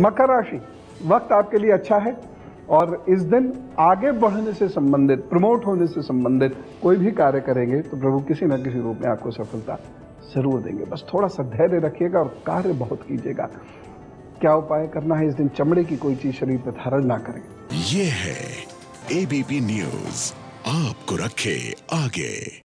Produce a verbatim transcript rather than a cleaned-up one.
मकर राशि, वक्त आपके लिए अच्छा है और इस दिन आगे बढ़ने से संबंधित, प्रमोट होने से संबंधित कोई भी कार्य करेंगे तो प्रभु किसी न किसी रूप में आपको सफलता जरूर देंगे। बस थोड़ा सा धैर्य रखिएगा और कार्य बहुत कीजिएगा। क्या उपाय करना है? इस दिन चमड़े की कोई चीज शरीर पर धारण ना करें। ये है एबीपी न्यूज, आपको रखे आगे।